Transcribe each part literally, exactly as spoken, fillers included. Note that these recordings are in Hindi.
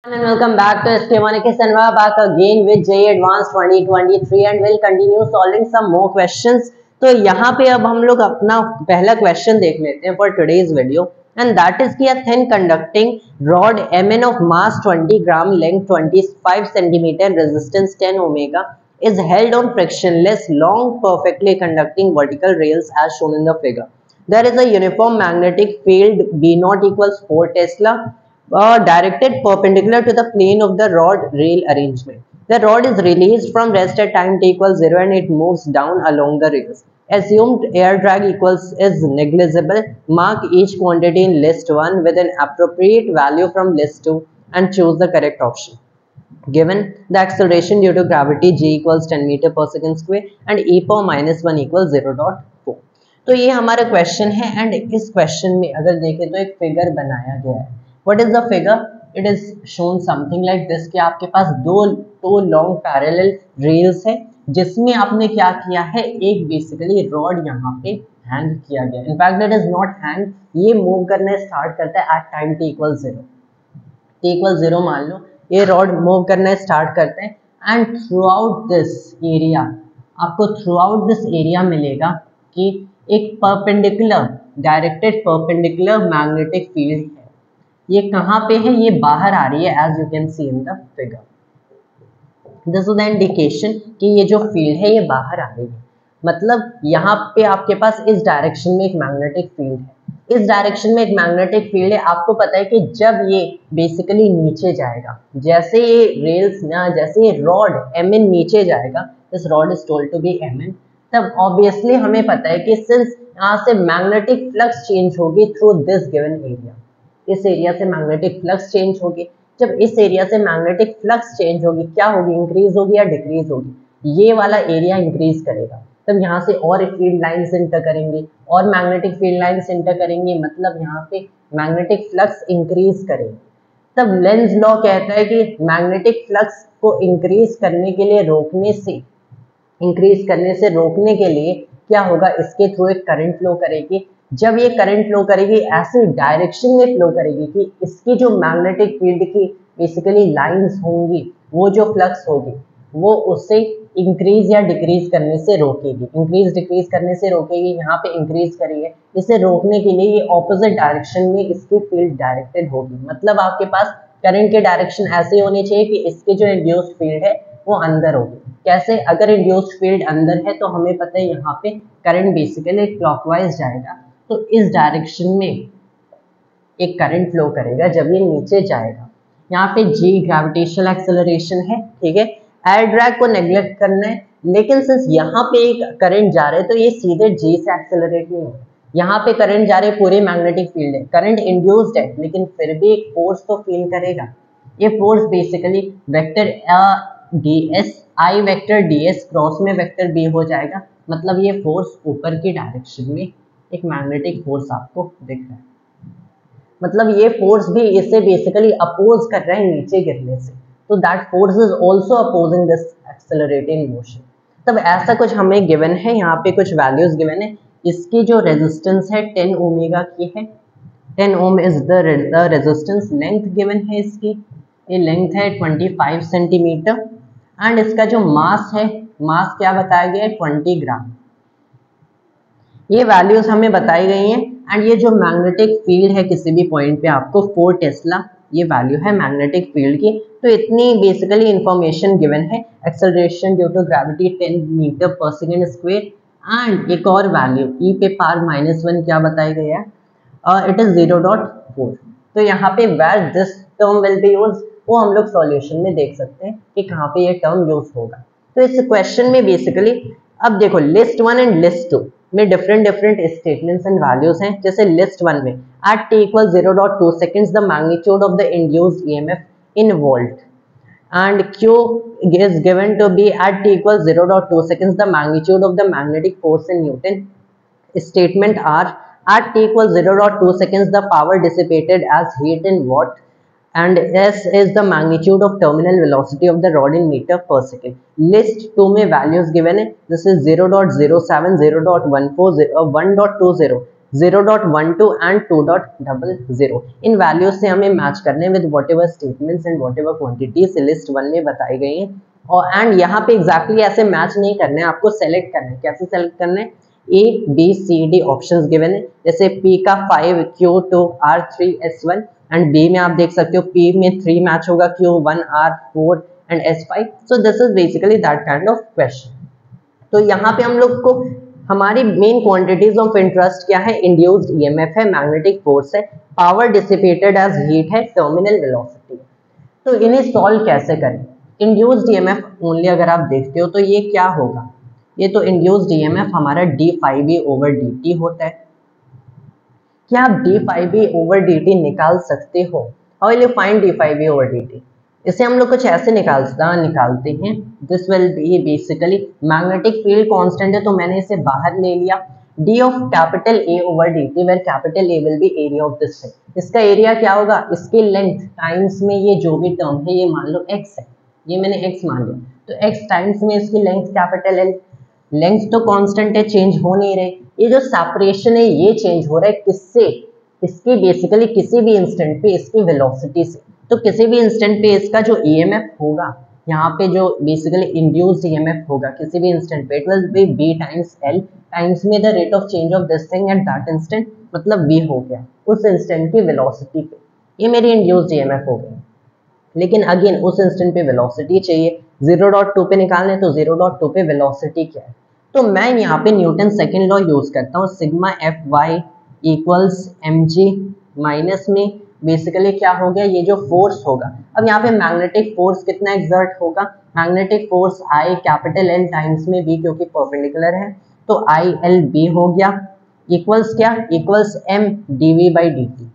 And welcome back to S K Monikis and we're back again with J E E Advanced twenty twenty-three and we'll continue solving some more questions. तो यहाँ पे अब हम लोग अपना पहला क्वेश्चन देख लेते हैं for today's video and that is कि a thin conducting rod Mn of mass twenty gram, length twenty-five centimeter, resistance ten ohms is held on frictionless long perfectly conducting vertical rails as shown in the figure. There is a uniform magnetic field B naught equals four Tesla Uh, directed perpendicular to the plane of the rod rail arrangement. The rod is released from rest at time t equals zero and it moves down along the rails. Assumed air drag equals is negligible. Mark each quantity in list one with an appropriate value from list two and choose the correct option. Given the acceleration due to gravity g equals ten meter per second square and e power minus one equals zero point four. तो ये हमारा क्वेश्चन है एंड इस क्वेश्चन में अगर देखें तो एक फिगर बनाया गया है. What is the figure? It is shown something like this कि आपके पास दो दो लॉन्ग पैरेलल रेल्स है जिसमें आपने क्या किया है, एक बेसिकली रॉड यहाँ पे हैंग किया गया. In fact it is not hang, ये मूव करना स्टार्ट करता है at time T equal zero. T equal zero मान लो ये रॉड मूव करना स्टार्ट करते हैं and throughout this area आपको थ्रू आउट दिस एरिया मिलेगा कि एक perpendicular directed perpendicular magnetic field है. ये कहाँ पे है, ये बाहर आ रही है as you can see in the figure. This is the indication कि ये जो फील्ड है ये बाहर आ रही है. मतलब यहाँ पे आपके पास इस डायरेक्शन में एक मैग्नेटिक फील्ड है, इस डायरेक्शन में एक मैग्नेटिक फील्ड है. आपको पता है कि जब ये बेसिकली नीचे जाएगा, जैसे ये रेल्स ना जैसे ये रॉड एम एन नीचे जाएगा, this rod is told to be M N, तब ऑब्वियसली हमें पता है कि सिंस यहाँ से मैग्नेटिक फ्लक्स चेंज होगी थ्रू दिस गिवन एरिया, इस एरिया से मैग्नेटिक फ्लक्स चेंज होगी. जब इस एरिया से मैग्नेटिक फ्लक्स चेंज होगी क्या होगी, इंक्रीज होगी या डिक्रीज होगी, ये वाला एरिया इंक्रीज करेगा. तब यहाँ से और फील्ड लाइंस इंटर करेंगे और मैग्नेटिक फील्ड लाइंस इंटर करेंगे, मतलब यहाँ पे मैग्नेटिक फ्लक्स इंक्रीज करेंगे. तब लेंज लॉ कहता है कि मैग्नेटिक फ्लक्स को इंक्रीज करने के लिए रोकने से इंक्रीज करने से रोकने के लिए क्या होगा, इसके थ्रू एक करंट फ्लो करेगी. जब ये करंट फ्लो करेगी ऐसे डायरेक्शन में फ्लो करेगी कि इसकी जो मैग्नेटिक फील्ड की बेसिकली लाइंस होंगी, वो जो फ्लक्स होगी वो उससे इंक्रीज या डिक्रीज करने से रोकेगी. इंक्रीज डिक्रीज करने से रोकेगी, यहाँ पे इंक्रीज करेगी. इसे रोकने के लिए ये ऑपोजिट डायरेक्शन में इसकी फील्ड डायरेक्टेड होगी. मतलब आपके पास करंट के डायरेक्शन ऐसे होने चाहिए कि इसके जो इंड्यूस्ड फील्ड है वो अंदर होगी. कैसे, अगर इंड्यूस्ड फील्ड अंदर है तो हमें पता है यहाँ पे करंट बेसिकली क्लॉकवाइज जाएगा, तो इस डायरेक्शन में एक करंट फ्लो करेगा जब ये नीचे जाएगा. यहाँ पे g ग्रेविटेशनल एक्सेलरेशन है, ठीक है. एयर ड्रैग को नेग्लेक्ट करना है, लेकिन सिंस यहाँ पे एक करंट जा रहा है तो ये सीधे g से एक्सेलरेट नहीं होगा. यहाँ पे करंट जा रहे पूरे मैग्नेटिक फील्ड है, करंट इंड्यूस्ड है, लेकिन फिर भी एक फोर्स तो फील करेगा. ये force basically vector D S I vector D S cross में वेक्टर बी हो जाएगा. मतलब ये फोर्स ऊपर की डायरेक्शन में एक मैग्नेटिक फोर्स आपको दिख रहा है. मतलब ये फोर्स भी इसे बेसिकली अपोज कर रहा है नीचे गिरने से, तो that force is also opposing this accelerating motion. तब ऐसा कुछ हमें गिवन है, यहाँ पे कुछ वैल्यूज गिवन है. इसकी जो रेजिस्टेंस है टेन ओमेगा की है, ten ohm is the resistance. Length given है इसकी, ये लेंथ है ट्वेंटी फाइव सेंटीमीटर एंड इसका जो मास है, मास क्या बताया गया है, ट्वेंटी ग्राम. ये वैल्यूज हमें बताई गई हैं एंड ये जो मैग्नेटिक फील्ड है किसी भी पॉइंट पे आपको फोर टेस्ला ये वैल्यू है मैग्नेटिक फील्ड की. तो इतनी बेसिकली इंफॉर्मेशन गिवन है. Acceleration due to gravity ten metre per second square and एक और वैल्यू ई पे पावर माइनस वन क्या बताई गई है, it is zero dot four. तो यहाँ पे where this term will be used वो हम लोग सॉल्यूशन में देख सकते हैं कि कहाँ पे ये टर्म यूज होगा. तो इस क्वेश्चन में बेसिकली अब देखो list one and list two में different different statements and values हैं. जैसे लिस्ट वन में at T equal zero dot two seconds the magnitude of the induced EMF in volt and Q is given to be at T equal zero dot two seconds the magnitude of the magnetic force in newton. Statement R at T equal zero dot two seconds the power dissipated as heat in watt and s is the magnitude of terminal velocity of the rod in meter per second. List two में values given है. This is zero point zero seven, zero point one four, one point two zero zero dot one two and two dot double zero. इन वैल्यूज से हमें मैच करने with whatever statements and whatever quantities list one में बताई गई है। और एंड यहाँ पे एग्जैक्टली ऐसे मैच नहीं करने, आपको सेलेक्ट करना है। कैसे सेलेक्ट करना है? A B C D options given है, जैसे पी का five, Q two, R three, S one and B में आप देख सकते हो पी में थ्री मैच होगा, Q one, R four and S five. So this is basically that kind of question. तो यहाँ पे हम लोग को हमारी मेन क्वांटिटीज ऑफ इंटरेस्ट क्या है? इंड्यूस्ड ईएमएफ है, मैग्नेटिक फोर्स है, पावर डिसिपेटेड एज हीट है, टर्मिनल वेलोसिटी। तो इन्हें सॉल्व कैसे करें? इंड्यूस्ड ईएमएफ ओनली अगर आप देखते हो तो ये क्या होगा? ये तो इंड्यूस्ड ईएमएफ हमारा D five E over D T होता है। क्या आप D five E over D T निकाल सकते हो? How will you find D five E over D T? इसे हम लोग कुछ ऐसे निकालता निकालते हैं। This will be basically magnetic field constant है तो मैंने इसे बाहर ले लिया, D of capital A over D T, where capital A will B area of this thing. इसका एरिया क्या होगा? इसकी लेंथ टाइम्स में ये जो भी टर्म है, ये मान लो एक्स है, ये मैंने एक्स मान लिया, तो एक्स टाइम्स में इसकी लेंथ कैपिटल एल। लेंथ तो कांस्टेंट है, चेंज हो नहीं रही। ये जो सेपरेशन है ये चेंज हो रहा है किससे? इसकी बेसिकली किसी भी इंस्टेंट पे इसकी वेलोसिटी से। तो किसी भी इंस्टेंट पे इसका जो ईएमएफ होगा, यहाँ पे जो बेसिकली इंड्यूस्ड ईएमएफ होगा किसी भी इंस्टेंट पे, it will be B times L times में the rate of change of this thing at that instant, मतलब v हो गया उस इंस्टेंट की वेलोसिटी पे। ये मेरी इंड्यूस्ड ईएमएफ हो गई। लेकिन अगेन उस इंस्टेंट पे वेलोसिटी चाहिए, जीरो डॉट टू पे निकालने, तो जीरो डॉट टू पे वेलोसिटी क्या है? तो मैं यहाँ पे न्यूटन सेकेंड लॉ यूज करता हूँ, sigma F Y equals M G minus में बेसिकली क्या हो गया, ये जो फोर्स होगा, अब यहाँ पे मैग्नेटिक फोर्स कितना एक्सर्ट होगा? Magnetic force I capital L times में बी, क्योंकि परपेंडिकुलर है, तो आई एल बी हो गया इक्वल्स क्या? Equals M D V by D T.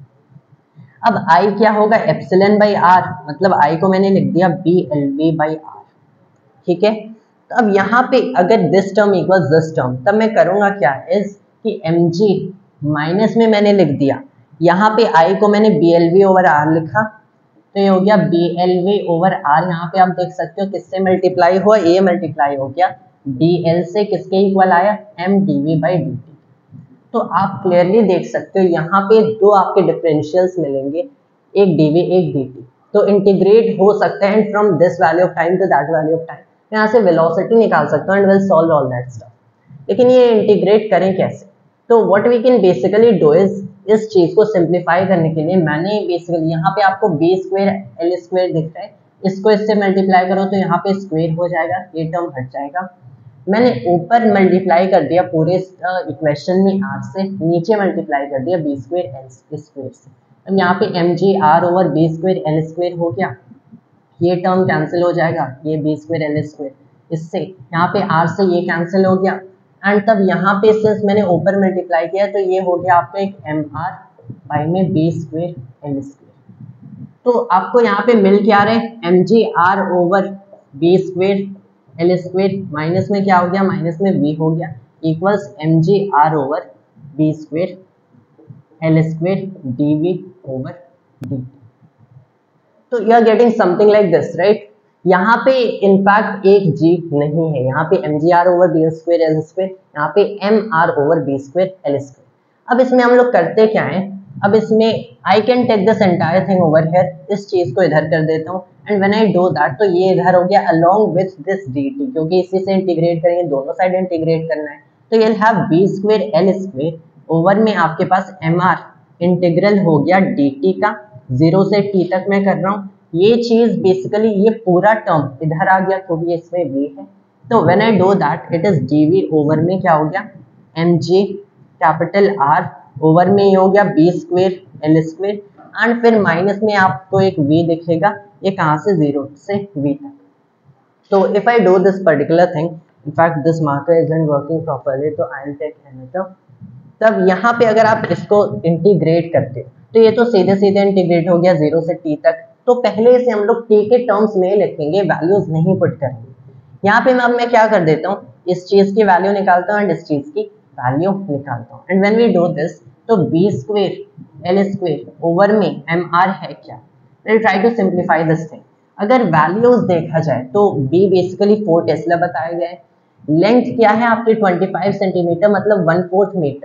अब I क्या होगा? एप्सिलॉन बाई आर, मतलब I को मैंने लिख दिया B L V by R, ठीक है। तो अब यहाँ पे अगर this term equals this term, तब मैं करूँगा क्या इज कि एम जी माइनस में मैंने लिख दिया, यहाँ पे I को मैंने B L V over R लिखा, तो ये हो गया B L V over R. यहाँ पे आप देख सकते हो किससे मल्टीप्लाई हुआ? ए मल्टीप्लाई हो गया डी एल से, किसके इक्वल आया? M D V by D T. तो आप क्लियरली देख सकते हो यहाँ पे दो आपके डिफरेंशियल्स मिलेंगे, एक डीवी एक dt, तो इंटीग्रेट हो सकता है and from this value of time to that value of time यहाँ से वेलोसिटी निकाल सकता हूँ and will solve all that stuff. लेकिन ये इंटीग्रेट करें कैसे? तो what we can basically do is, इस चीज को सिंप्लीफाई करने के लिए मैंने बेसिकली यहाँ पे आपको बी स्क्वायर एल स्क्वायर दिख रहा है, इसको इससे मल्टीप्लाई करो तो यहाँ पे स्क्वायर हो जाएगा, ये टर्म हट जाएगा। मैंने ऊपर मल्टीप्लाई कर दिया पूरे इक्वेशन में आर से, नीचे मल्टीप्लाई कर दिया बी स्क्वायर एल स्क्वायर से। अब यहाँ पे M G R over B square L square हो गया, ये टर्म कैंसिल हो जाएगा, ये बी स्क्वायर एल स्क्वायर इससे, यहाँ पे आर से ये कैंसिल हो गया एंड तब यहाँ पे सिर्फ मैंने ऊपर मल्टीप्लाई किया तो ये हो गया आपका एक एम आर बाई में बी स्क्वायर एल स्क्वायर। तो आपको यहाँ पे मिल क्या रहे? M G R over B square L square minus में क्या हो गया? माइनस में v हो गया equals M G R over B square L square D V over D. तो you are getting something like this, right? यहाँ पे इनफैक्ट एक g नहीं है, यहाँ पे M G R over B square L square, यहाँ पे M R over B square L square. अब इसमें हम लोग करते क्या है? अब इसमें I can take this entire thing over here, इस चीज को इधर कर देता हूँ and when I do that तो ये इधर हो गया अलोंग विथ दिस dt, क्योंकि इसी से इंटीग्रेट करेंगे, दोनों साइड इंटीग्रेट करना है, तो ये have B square L square over में आपके पास एम आर इंटीग्रल हो गया dt का, जीरो से t तक मैं कर रहा हूँ। ये चीज बेसिकली ये पूरा टर्म इधर आ गया क्योंकि इसमें v है, तो when I do that it is dv over में क्या हो गया? mg कैपिटल R ओवर में ये हो गया B square L square and फिर माइनस में आपको एक v दिखेगा, ये कहाँ से? जीरो से v तक। तो if I do this particular thing, in fact this marker isn't working properly, तो आई विल टेक अनदर। तब यहाँ पे अगर आप इसको इंटीग्रेट करते हो तो ये तो सीधे सीधे इंटीग्रेट हो गया जीरो से t तक, तो पहले से हम लोग t के टर्म्स में लिखेंगे, वैल्यूज नहीं पुट करेंगे। यहाँ पे मैं अब मैं क्या कर देता हूँ, इस चीज की वैल्यू निकालता हूँ एंड इस चीज की वैल्यू निकालता हूँ and when we do this तो B square L square over में एम आर है क्या? Will try to simplify this thing. अगर वैल्यूज देखा जाए तो b बेसिकली फोर टेस्ला बताया गया है, लेंथ क्या है आपकी ट्वेंटी फाइव सेंटीमीटर मतलब वन फोर्थ मीटर,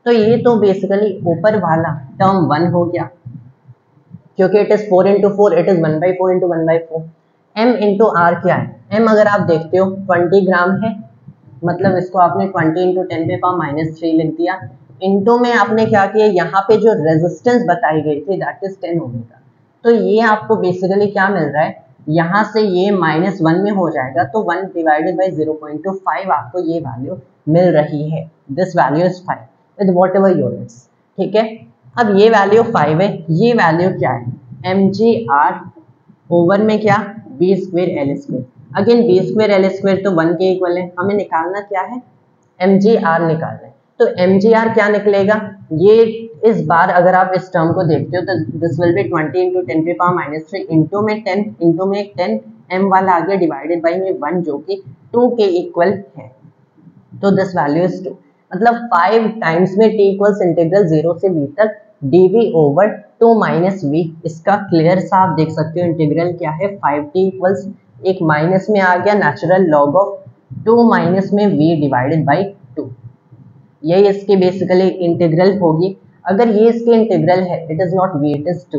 तो ये तो बेसिकली ऊपर वाला टर्म वन हो गया, क्योंकि it is four into four, it is one by four into one by four. M into R क्या है? एम अगर आप देखते हो ट्वेंटी ग्राम है, मतलब इसको आपने ट्वेंटी इंटू टेन पे पावर माइनस थ्री लिख दिया। इंटू में आपने क्या किया, यहाँ पे जो रेजिस्टेंस बताई गई थी दैट इज टेन ओमेगा, तो ये आपको बेसिकली क्या मिल रहा है, यहाँ से ये माइनस वन में हो जाएगा, तो one divided by zero point two five आपको ये वैल्यू मिल रही है। This value is five with whatever units, ठीक है। अब ये वैल्यू फाइव है, ये वैल्यू क्या है, एम जी आर ओवर में क्या, B square L square. Again B square L square तो वन के इक्वल है, हमें निकालना क्या है, एम जी आर निकालना है। तो एम जी आर क्या निकलेगा, ये इस बार अगर आप इस टर्म को देखते हो तो this will be twenty into ten पे पावर माइनस थ्री इंटू में टेन, इंटू में टेन, एम वाला आ गया डिवाइडेड बाई में वन जो कि टू के इक्वल है, तो दिस वैल्यू इज टू। मतलब फाइव टाइम्स में टी इक्वल्स इंटीग्रल जीरो से वी तक D V over two minus V. इसका क्लियर सा आप देख सकते हो इंटीग्रल क्या है, फाइव टी इक्वल्स एक माइनस में आ गया natural log of two minus में v डिवाइडेड बाई टू, यही इसकी बेसिकली इंटीग्रल होगी। अगर ये इसकी इंटीग्रल है, it is not v, it is two,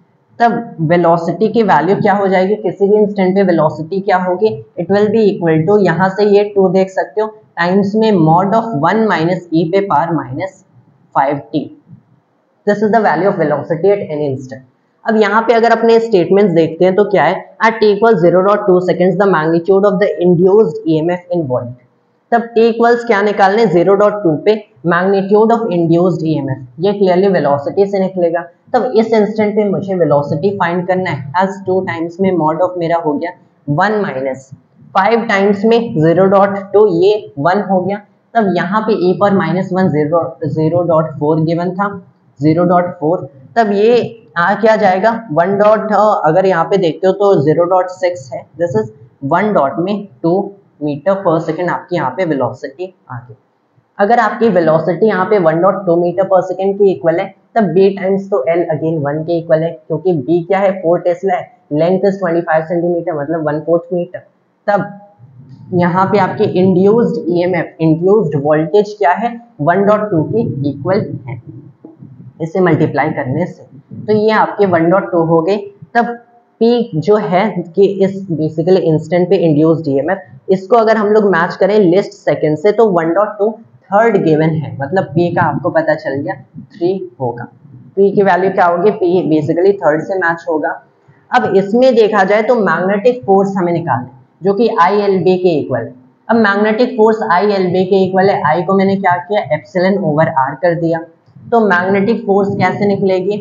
तब वेलोसिटी की वैल्यू क्या हो जाएगी, किसी भी इंस्टेंट पे वेलोसिटी क्या होगी, it will be equal to, यहाँ से ये टू देख सकते हो, टाइम्स में mod of one minus e पे power minus five t. This is the value of velocity at any instant. अब यहाँ पे अगर अपने स्टेटमेंट्स देखते हैं तो क्या है, at T equal zero dot two seconds the magnitude of the induced EMF in volt. तब टी इक्वल्स क्या निकालने, जीरो डॉट टू पे मैग्नीट्यूड ऑफ इंड्यूस्ड ईएमएफ, ये क्लियरली वेलोसिटी से निकलेगा। तब इस इंस्टेंट पे मुझे वेलोसिटी फाइंड करना है, एज टू टाइम्स में मॉड ऑफ मेरा हो गया वन माइनस फाइव टाइम्स में जीरो डॉट टू, ये वन हो गया। तब यहाँ पे e पर minus one zero zero dot four given था, जीरो डॉट फोर, तब ये आ क्या जाएगा वन डॉट, अगर यहाँ पे देखते हो तो जीरो डॉट सिक्स है, दिस इज वन डॉट में टू मीटर पर सेकेंड आपकी यहाँ पे वेलोसिटी आ गई। अगर आपकी वेलोसिटी यहाँ पे one dot two metre per second की इक्वल है, तब b टाइम्स तो l अगेन वन के इक्वल है, क्योंकि b क्या है, फोर टेस्ला है, length is twenty five centimetre, मतलब वन फोर्थ मीटर। तब यहाँ पे आपकी इंड्यूस्ड ईएमएफ, इंड्यूस्ड वोल्टेज क्या है, वन डॉट टू की इक्वल है, इसे मल्टीप्लाई करने से, तो ये आपके वन डॉट टू हो गए। तब P जो है कि इस बेसिकली इंस्टेंट पे इंड्यूस्ड ईएमएफ, इसको अगर हम लोग मैच करें लिस्ट सेकंड से, तो one dot two third given है, मतलब P का आपको पता चल गया थ्री होगा। P की वैल्यू क्या होगी, P बेसिकली थर्ड से मैच होगा। अब इसमें देखा जाए तो मैग्नेटिक फोर्स हमें निकालना है, जो कि आई एल बी के इक्वल है। अब magnetic force I L B के इक्वल है, आई को मैंने क्या किया, एप्सिलॉन ओवर आर कर दिया। तो मैग्नेटिक फोर्स कैसे निकलेगी,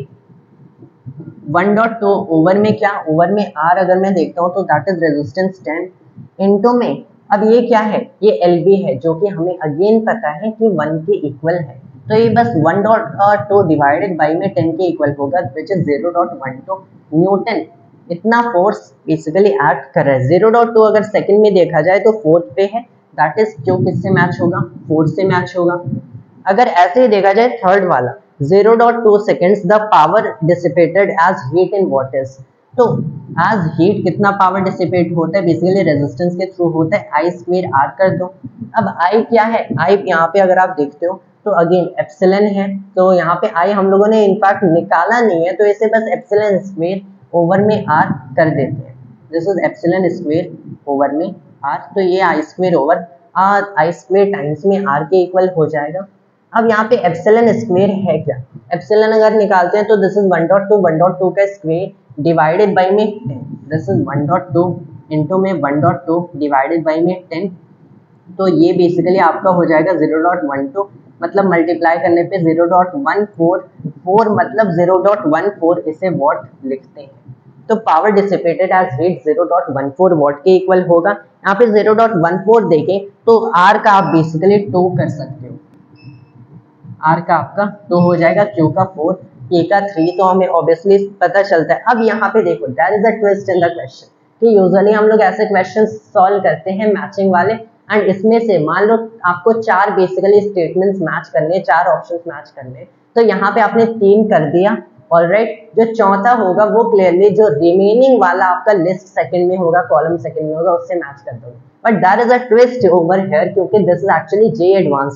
वन डॉट टू ओवर में क्या, ओवर में आर अगर मैं देखता हूँ तो that is resistance ten into में, अब ये क्या है, ये एल बी है, जो कि हमें अगेन पता है कि वन के इक्वल है, तो ये बस one dot two divided by में टेन के इक्वल होगा, which is zero dot one two newton. इतना फोर्स बेसिकली एक्ट कर रहा है। जीरो डॉट टू अगर सेकंड में देखा जाए तो फोर्थ पे है, दैट इज जो किससे मैच होगा, फोर्थ से मैच होगा। अगर ऐसे ही देखा जाए थर्ड वाला zero dot two seconds the power dissipated as heat in what is, तो एज हीट कितना पावर डिसिपेट होता है, बेसिकली रेजिस्टेंस के थ्रू होता है, आई स्क्वायर आर कर दो। अब आई क्या है, आई यहाँ पे अगर आप देखते हो तो अगेन एप्सिलॉन है, तो यहाँ पे आई हम लोगों ने इनफैक्ट निकाला नहीं है, तो इसे बस एप्सिलॉन स्क्वायर ओवर में आर कर देते हैं, this is epsilon square over में आर, तो ये I square over R, I square times में आर के इक्वल हो जाएगा। अब यहाँ पे एप्सिलॉन स्क्वायर है क्या, एप्सिलॉन अगर निकालते हैं तो this is one dot two, one dot two का स्क्वायर डिवाइडेड बाई में ten, this is one dot two into में one dot two divided by में टेन, तो ये बेसिकली आपका हो जाएगा जीरो डॉट वन टू, मतलब मल्टीप्लाई करने पे zero dot one four four, मतलब जीरो डॉट वन फोर, इसे वॉट लिखते हैं। तो power dissipated as heat zero dot one four what के इक्वल होगा। यहाँ पे जीरो डॉट वन फोर देखें तो आर का आप बेसिकली टू कर सकते हो, आर का आपका टू हो जाएगा, क्यू का फोर, के का थ्री, तो हमें ऑब्वियसली पता चलता है। अब यहाँ पे देखो there is a twist in the question, कि यूजुअली हम लोग ऐसे क्वेश्चन सॉल्व करते हैं मैचिंग वाले, एंड इसमें से मान लो आपको चार बेसिकली स्टेटमेंट्स मैच करने, चार ऑप्शंस मैच करने, तो यहाँ पे आपने तीन कर दिया, ऑलराइट। जो चौथा होगा वो क्लियरली जो रिमेनिंग वाला आपका लिस्ट सेकंड में होगा, कॉलम सेकंड में होगा, उससे मैच कर दोगे। But there is a twist over here, क्योंकि this is actually J advanced का,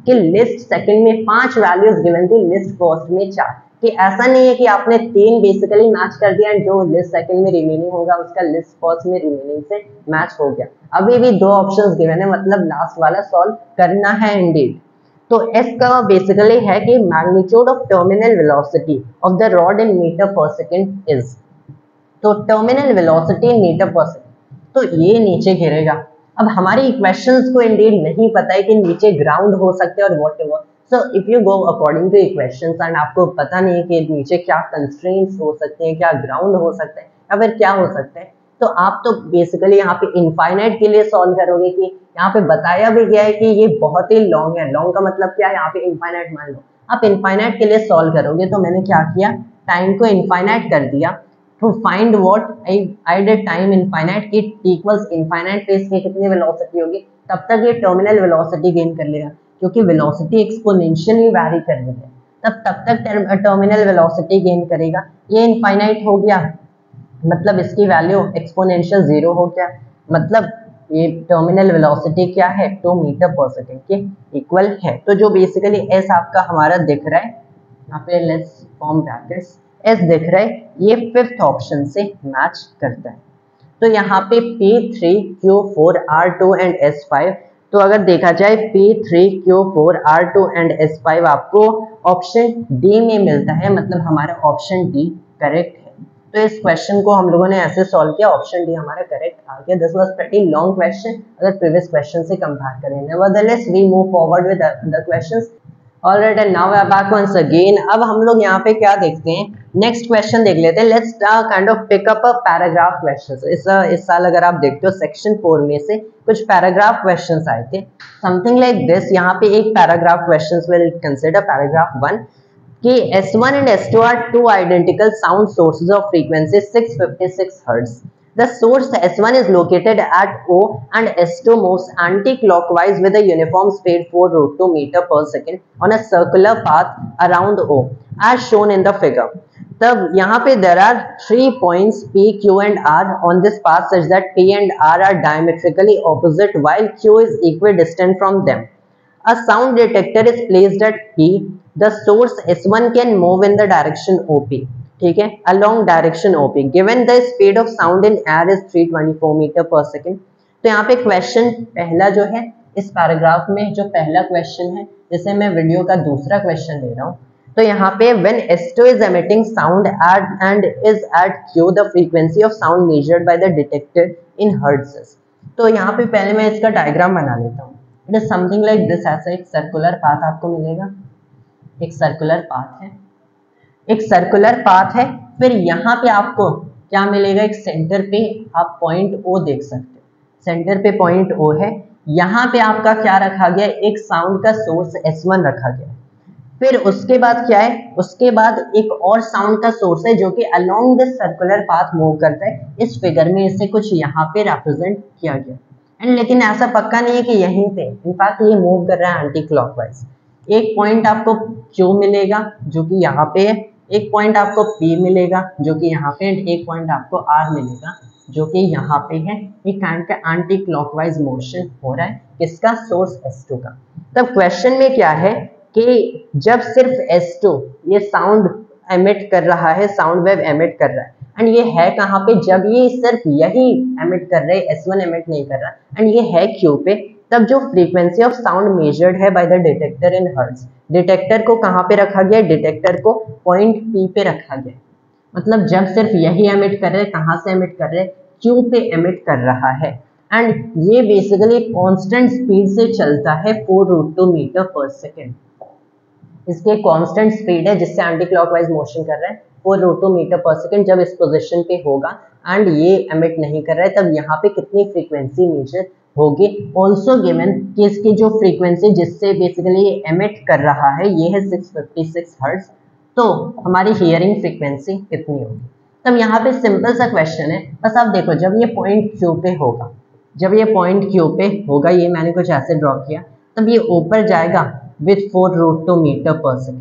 कि लिस्ट सेकंड में पांच वैल्यूज गिवन थी, लिस्ट फर्स्ट में चार, कि ऐसा नहीं है कि आपने तीन बेसिकली मैच कर दिया एंड जो लिस्ट सेकंड में रिमेनिंग होगा उसका लिस्ट फर्स्ट में रिमेनिंग से मैच हो गया। अभी भी दो ऑप्शंस गिवन है, मतलब लास्ट वाला सॉल्व करना है इंडीड। तो एस का बेसिकली है कि magnitude of terminal velocity of the rod in meter per second is, तो terminal velocity in meter per second, तो ये नीचे गिरेगा। अब हमारी इक्वेशंस को इंडीड नहीं पता है कि नीचे ग्राउंड हो सकते हैं और whatever, so if you go according to equations and आपको पता नहीं है कि नीचे क्या कंस्ट्रेंट्स हो सकते हैं, क्या ग्राउंड हो सकता है या फिर क्या हो सकता है, तो आप तो बेसिकली यहाँ पे इनफाइनाइट के लिए सॉल्व करोगे कि यहाँ पे बताया भी गया है कि ये बहुत ही लॉन्ग है। लॉन्ग का मतलब क्या है, यहाँ पे इनफाइनाइट मान लो, आप इनफाइनाइट के लिए सॉल्व करोगे। तो मैंने क्या किया, टाइम को इनफाइनाइट कर दिया to find what I I did time infinite की इक्वल्स इनफाइनाइट पे इसकी कितनी वेलोसिटी होगी, तब तक ये टर्मिनल वेलोसिटी गेन कर लेगा, क्योंकि वेलोसिटी एक्सपोनेंशियली वैरी कर रही है, तब तब तक टर्मिनल वेलोसिटी गेन करेगा। ये इनफाइनाइट हो गया, मतलब इसकी वैल्यू एक्सपोनेंशियल जीरो हो गया, मतलब ये टर्मिनल वेलोसिटी क्या है, टू मीटर पर सेकंड के इक्वल है। तो जो बेसिकली एस आपका हमारा दिख रहा है, यहाँ पे लेट्स फॉर्म ब्रैकेट्स, एस दिख रहा है, ये फिफ्थ ऑप्शन से मैच करता है। तो यहाँ पे P three Q four R two and S five, तो अगर देखा जाए P three Q four R two and S five आपको ऑप्शन डी में मिलता है, मतलब हमारा ऑप्शन डी करेक्ट है। तो इस क्वेश्चन को हम लोगों ने ऐसे सॉल्व किया, ऑप्शन डी हमारा करेक्ट आ गया। This was pretty long question अगर प्रीवियस क्वेश्चन से कंपेयर करें। Nevertheless we move forward with the questions. Alright, and now we are back once again. अब हम लोग यहाँ पे क्या देखते हैं, नेक्स्ट क्वेश्चन देख लेते हैं। Let's kind of pick up a paragraph questions. इस इस साल अगर आप देखते हो सेक्शन फोर में से कुछ पैराग्राफ क्वेश्चंस आए थे, समथिंग लाइक दिस। यहाँ पे एक paragraph questions will consider paragraph one कि S one and S two are two identical sound sources of frequency six fifty-six hertz. The source S one is located at O and S two moves anti-clockwise with a uniform speed four root two meter per second on a circular path around O, as shown in the figure. तब यहाँ पे there are three points P, Q and R on this path such that P and R are diametrically opposite while Q is equidistant from them. A sound detector is placed at P. The source S one can move in the direction O P, ठीक है, along direction O P. Given the speed of sound in air is three hundred twenty-four meter per second. तो यहाँ पे क्वेश्चन पहला जो है इस पैराग्राफ में, जो पहला क्वेश्चन है जिसे मैं वीडियो का दूसरा क्वेश्चन ले रहा हूँ, तो यहाँ पे when S two is emitting sound at and is at Q, the frequency of sound measured by the detector in hertz. तो यहाँ पे पहले मैं इसका डायग्राम बना लेता हूँ। It is something like this. ऐसा एक सर्कुलर पाथ आपको मिलेगा, एक सर्कुलर पाथ है, एक सर्कुलर पाथ है। फिर यहाँ पे आपको क्या मिलेगा, एक सेंटर पे आप पॉइंट ओ देख सकते हो, सेंटर पे पॉइंट ओ है। यहाँ पे आपका क्या रखा गया, एक साउंड का सोर्स एस वन रखा गया। फिर उसके बाद क्या है, उसके बाद एक और साउंड का सोर्स है जो कि along this circular path move करता है। इस फिगर में इसे कुछ यहाँ पे रिप्रेजेंट किया गया एंड, लेकिन ऐसा पक्का नहीं है कि यहीं पे, इनफैक्ट ये मूव कर रहा है एंटी क्लॉकवाइज। एक पॉइंट आपको Q मिलेगा जो कि यहाँ पे है, एक पॉइंट आपको P मिलेगा जो कि यहाँ पे, एक पॉइंट आपको R मिलेगा जो कि यहाँ पे है। एक काइंड का एंटी क्लॉकवाइज मोशन हो रहा है, किसका, सोर्स एस टू का। तब क्वेश्चन में क्या है कि जब सिर्फ एस टू ये साउंड एमिट कर रहा है, साउंड वेव एमिट कर रहा है, एंड ये है कहाँ पे, जब ये सिर्फ यही एमिट कर रहे हैं, एस वन एमिट नहीं कर रहा, एंड ये है Q पे, तब जो फ्रीक्वेंसी ऑफ साउंड मेजर्ड है by the detector in hertz, detector को कहाँ पे रखा गया, डिटेक्टर को पॉइंट P पे रखा गया। मतलब जब सिर्फ यही एमिट कर रहे, कहाँ से एमिट कर रहे, Q पे एमिट कर रहा है, एंड ये बेसिकली कांस्टेंट स्पीड से चलता है four root two metre per second. इसके कांस्टेंट स्पीड है जिससे एंटी क्लॉकवाइज मोशन कर रहा है, four root two metre per second. जब इस पोजीशन पे होगा एंड ये एमिट नहीं कर रहा है, तब यहाँ पे कितनी फ्रीक्वेंसी मेजर होगी। ऑल्सो गिवन कि इसकी जो फ्रीक्वेंसी जिससे बेसिकली ये एमिट कर रहा है ये है सिक्स फिफ्टी सिक्स हर्ट्ज, तो हमारी हियरिंग फ्रीक्वेंसी कितनी होगी। तब यहाँ पे सिंपल सा क्वेश्चन है, बस आप देखो, जब ये पॉइंट Q पे होगा, जब ये पॉइंट Q पे होगा, ये मैंने कुछ ऐसे ड्रॉ किया, तब ये ऊपर जाएगा with four root two metre per second.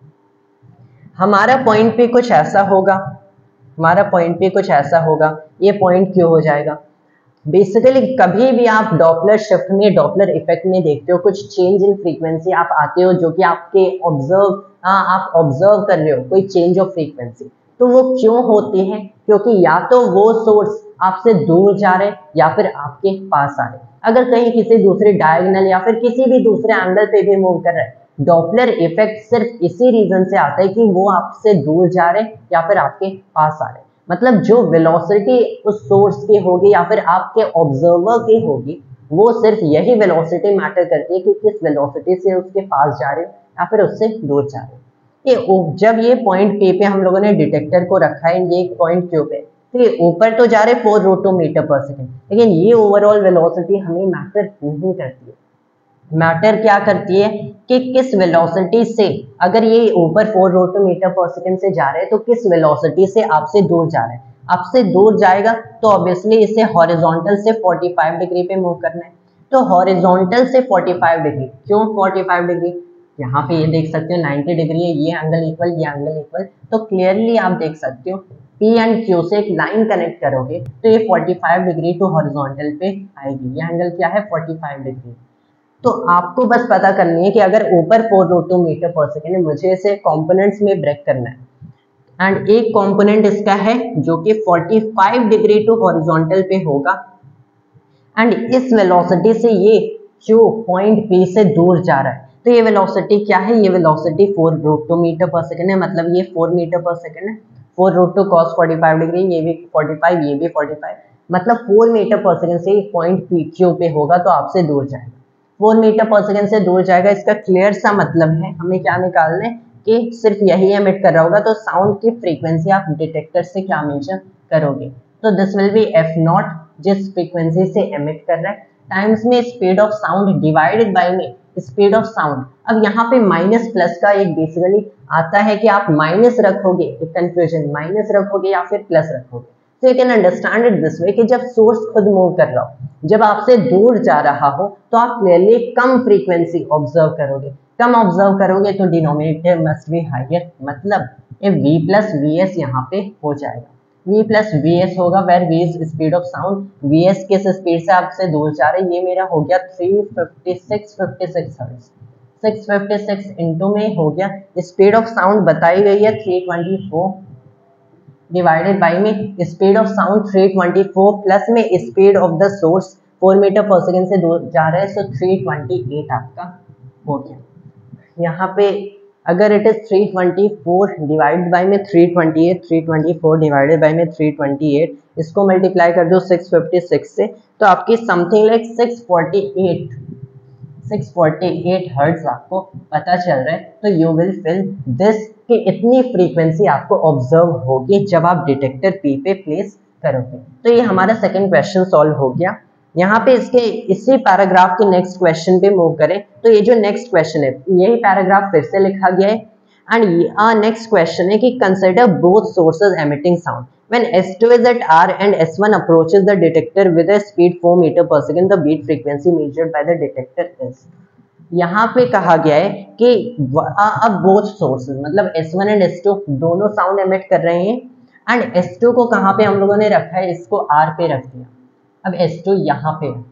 हमारा पॉइंट पे कुछ ऐसा होगा, हमारा पॉइंट पे कुछ ऐसा होगा, ये पॉइंट Q हो जाएगा। बेसिकली कभी भी आप डॉपलर शिफ्ट में, डॉपलर इफेक्ट में देखते हो कुछ चेंज इन फ्रीक्वेंसी आप आते हो जो कि आपके ऑब्जर्व आप ऑब्जर्व कर रहे हो कोई चेंज ऑफ फ्रीक्वेंसी, तो वो क्यों होते हैं? क्योंकि या तो वो सोर्स आपसे दूर जा रहे या फिर आपके पास आ रहे। अगर कहीं किसी दूसरे डायगोनल या फिर किसी भी दूसरे एंगल पे भी मूव कर रहे हैं, डॉपलर इफेक्ट सिर्फ इसी रीजन से आता है कि वो आपसे दूर जा रहे या फिर आपके पास आ रहे। मतलब जो वेलोसिटी उस सोर्स की होगी या फिर आपके ऑब्जर्वर की होगी, वो सिर्फ यही वेलोसिटी मैटर करती है कि किस वेलोसिटी से उसके पास जा रहे या फिर उससे दूर जा रहे। ये जब ये पॉइंट पी पे हम लोगों ने डिटेक्टर को रखा है, ये पॉइंट क्यू पे, तो ये ऊपर तो जा रहे four root two metre per second, लेकिन ये ओवरऑल वेलोसिटी हमें मैटर नहीं करती है। मैटर क्या करती है कि किस वेलोसिटी से, अगर ये ऊपर four root two metre per second से जा रहे हैं तो किस वेलोसिटी से आपसे दूर जा रहे हैं। आपसे दूर जाएगा तो ऑब्वियसली इसे हॉरिजॉन्टल से पैंतालीस डिग्री पे मूव करना है। तो हॉरिजॉन्टल से पैंतालीस डिग्री, क्यों पैंतालीस डिग्री? यहाँ पे ये देख सकते हो नब्बे डिग्री है, ये एंगल इक्वल, ये एंगल इक्वल, तो क्लियरली आप देख सकते हो P एंड Q से एक लाइन कनेक्ट करोगे तो ये पैंतालीस डिग्री टू हॉरिजॉन्टल पे आएगी। ये एंगल क्या है? पैंतालीस डिग्री। तो आपको बस पता करनी है कि अगर ऊपर four root two metre per second है, मुझे इसे कंपोनेंट्स में ब्रेक करना है एंड एक कंपोनेंट इसका है जो कि पैंतालीस डिग्री टू हॉरिजॉन्टल पे होगा एंड इस वेलोसिटी से ये Q पॉइंट P से दूर जा रहा है। तो ये वेलोसिटी क्या है? ये velocity four root two metre per second है, मतलब ये फोर मीटर पर सेकेंड है। फोर रूट टू कॉस पैंतालीस डिग्री, ये भी पैंतालीस, ये भी पैंतालीस, मतलब फोर मीटर पर सेकेंड से पॉइंट Q पे होगा तो आपसे दूर जाएगा। फोर मीटर पर सेकेंड से दूर जाएगा, इसका क्लियर सा मतलब है हमें क्या निकालना है कि सिर्फ यही एमिट कर रहा होगा, तो साउंड की फ्रीक्वेंसी आप डिटेक्टर से क्या मेजर करोगे? तो this will be f naught, जिस फ्रीक्वेंसी से एमिट कर रहा है, टाइम्स में speed of sound divided by में स्पीड ऑफ साउंड। अब यहाँ पे माइनस प्लस का एक बेसिकली आता है कि आप माइनस रखोगे, एक कंफ्यूजन, माइनस रखोगे या फिर प्लस रखोगे। तो you can understand it this way कि जब सोर्स खुद मूव कर रहा हो, जब आपसे दूर जा रहा हो, तो आप क्लियरली कम फ्रीक्वेंसी ऑब्जर्व करोगे। कम ऑब्जर्व करोगे तो डिनोमिनेटर मस्ट बी हायर, मतलब ये v प्लस वी एस यहाँ पे हो जाएगा। v प्लस वी एस होगा where v is speed of sound, vs किस स्पीड से आपसे दूर जा रहे हैं, ये मेरा हो गया three fifty six fifty six hertz, six fifty six into में हो गया स्पीड ऑफ साउंड बताई गई है three twenty four divided by में speed of sound three twenty four plus में speed of the source four metre per second से दूर जा रहा है, सो थ्री ट्वेंटी एट आपका हो गया। यहाँ पे अगर it is three twenty four divided by में three twenty eight, three twenty four divided by में थ्री ट्वेंटी एट, इसको मल्टीप्लाई कर दो सिक्स फिफ्टी सिक्स से, तो आपकी something like six forty eight six forty eight hertz आपको पता चल रहा है। तो यू विल फिल दिस कि इतनी फ्रीक्वेंसी आपको ऑब्जर्व होगी जब आप डिटेक्टर P पे प्लेस करोगे। तो ये हमारा सेकंड क्वेश्चन सॉल्व हो गया। यहाँ पे इसके इसी पैराग्राफ के नेक्स्ट क्वेश्चन पे मूव करें, तो ये जो नेक्स्ट क्वेश्चन है यही पैराग्राफ फिर से लिखा गया है एंड नेक्स्ट क्वेश्चन है कि consider both sources emitting sound when S two is at R and S one approaches the detector with a speed four meter per second, the beat frequency measured by the detector is। यहाँ पे कहा गया है कि अब both sources मतलब S one and S two दोनों साउंड एमिट कर रहे हैं एंड S two को कहाँ पे हम लोगों ने रखा है, इसको R पे रख दिया। अब S two यहाँ पे है,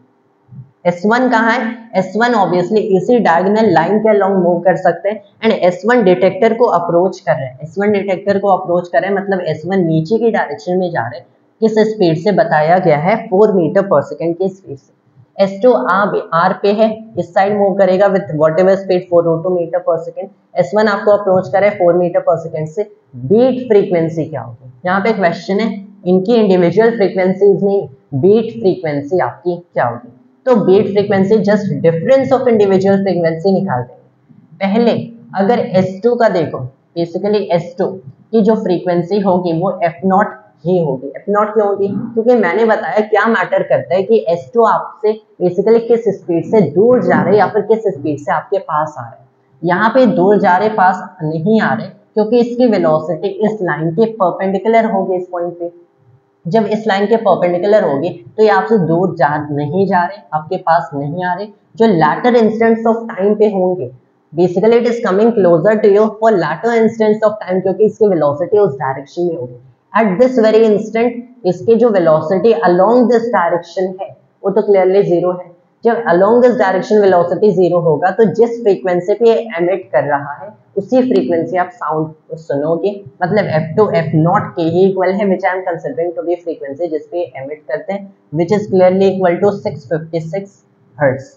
S one कहाँ है? S one ऑब्वियसली इसी डायगोनल लाइन के अलोंग मूव कर सकते हैं एंड S one डिटेक्टर को अप्रोच कर रहे हैं। S one डिटेक्टर को अप्रोच कर रहे हैं मतलब S one नीचे की डायरेक्शन में जा रहे हैं, किस स्पीड से बताया गया है, फोर मीटर पर सेकेंड की स्पीड से। S two R पे है, इस साइड मूव करेगा with whatever speed four root two metre per second. S one आपको अप्रोच करे फोर मीटर पर सेकेंड से, बीट फ्रीक्वेंसी क्या होगी? यहाँ पे क्वेश्चन है, इनकी इंडिविजुअल फ्रीक्वेंसीज नहीं, बीट फ्रीक्वेंसी आपकी क्या होगी? तो beat frequency just difference of individual frequency निकाल देंगे। पहले अगर S two का देखो, बेसिकली S two की जो फ्रीक्वेंसी होगी वो एफ नॉट ही होगी। एफ नॉट क्यों होगी? क्योंकि मैंने बताया क्या मैटर करता है कि S two आपसे बेसिकली किस स्पीड से दूर जा रहे या फिर किस स्पीड से आपके पास आ रहे। यहाँ पे दूर जा रहे, पास नहीं आ रहे, क्योंकि इसकी वेलोसिटी इस लाइन के परपेंडिकुलर होगी। इस पॉइंट पे जब इस लाइन के परपेंडिकुलर होगी तो ये आपसे दूर जा नहीं जा रहे, आपके पास नहीं आ रहे। जो लैटर इंस्टेंट्स ऑफ टाइम पे होंगे, basically it is coming closer to you for later instants of time, क्योंकि इसकी वेलोसिटी उस डायरेक्शन में होगी। एट दिस वेरी इंस्टेंट इसके जो वेलोसिटी अलोंग दिस डायरेक्शन है वो तो क्लियरली जीरो है। जब along this direction velocity zero होगा तो जिस फ्रीक्वेंसी पे एमिट कर रहा है उसी फ्रीक्वेंसी आप साउंड सुनोगे, मतलब एफ टू एफ नॉट के ही इक्वल है which I am considering to be frequency जिस पे एमिट करते हैं, which is clearly equal to six fifty six hertz.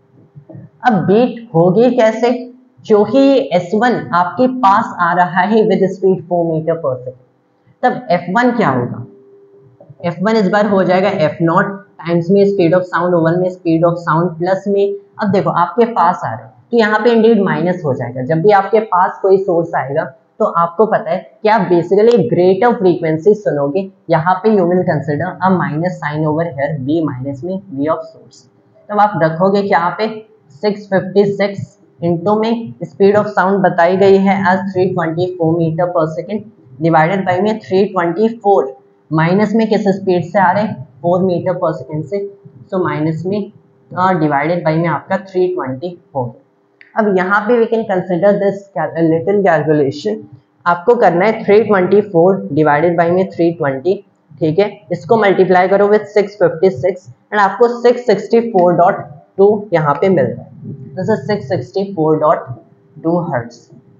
अब बीट होगी कैसे, क्योंकि एस वन आपके पास आ रहा है with speed four metre per second, तब एफ वन क्या होगा, एफ वन इस बार हो जाएगा एफ नॉट टाइम्स में स्पीड ऑफ साउंड ओवर में स्पीड ऑफ साउंड प्लस में, अब देखो आपके पास आ रहा है तो यहाँ पे इंडीड माइनस हो जाएगा। जब भी आपके पास कोई सोर्स आएगा तो आपको पता है कि आप बेसिकली ग्रेटर फ्रीक्वेंसी सुनोगे, यहाँ पे you will consider a minus sign over here B minus में वी ऑफ सोर्स। तब आप रखोगे कि यहाँ पे सिक्स फिफ्टी सिक्स इंटू में स्पीड ऑफ साउंड बताई गई है as three twenty four metre per second divided by में थ्री ट्वेंटी फोर, माइनस में किस स्पीड से आ रहे हैं फोर मीटर पर सेकेंड से, सो माइनस में डिवाइडेड बाई में आपका थ्री ट्वेंटी हो गया। अब यहाँ पे we can consider this little calculation, आपको करना है three twenty four divided by में थ्री ट्वेंटी, ठीक है, इसको मल्टीप्लाई करो with six fifty six and आपको six sixty four point two यहाँ पे मिलता है, this is six sixty four point two hertz.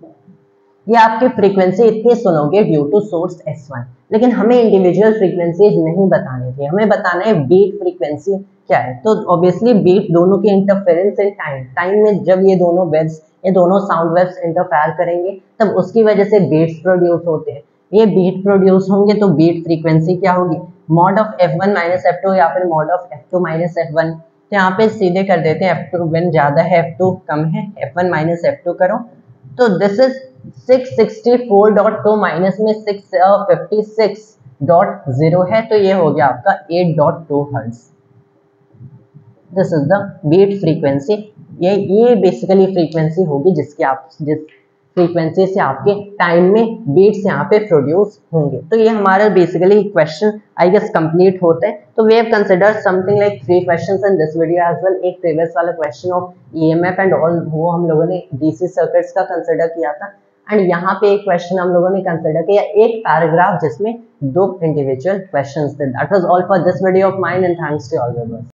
ये आपकी फ्रीक्वेंसी इतनी सुनोगे due to source S one, लेकिन हमें इंडिविजुअल फ्रीक्वेंसीज नहीं बतानी थी, हमें बताना है बीट फ्रीक्वेंसी क्या है। तो ऑब्वियसली बीट दोनों के इंटरफेरेंस इन टाइम, टाइम में जब ये दोनों वेव्स ये दोनों साउंड वेव्स इंटरफेयर करेंगे तब उसकी वजह से बीट्स प्रोड्यूस होते हैं। ये बीट प्रोड्यूस होंगे तो बीट फ्रीक्वेंसी क्या होगी, mod of F one minus F two या फिर mod of F two minus F one. तो यहाँ पे सीधे कर देते हैं, एफ टू वन ज्यादा है एफ टू कम है, F one minus F two करो तो this is six sixty four point two minus में six fifty six point zero है तो ये हो गया आपका eight point two hertz. This is the beat frequency. ये ये बेसिकली फ्रीक्वेंसी होगी जिसकी आप जिस फ्रीक्वेंसी से आपके टाइम में बीट्स यहाँ पे प्रोड्यूस होंगे। तो ये हमारा basically question I guess complete होते हैं। तो we have considered something like three questions in this video as well. एक प्रीवियस वाला question of EMF and all वो हम लोगों ने डीसी सर्किट्स का कंसिडर किया था, एंड यहाँ पे एक क्वेश्चन हम लोगों ने कंसिडर किया एक पैराग्राफ जिसमें दो इंडिविजुअल क्वेश्चंस थे। That was all for this video of mine and thanks to all viewers.